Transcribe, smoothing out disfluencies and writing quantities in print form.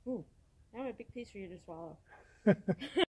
Ooh, now a big piece for you to swallow.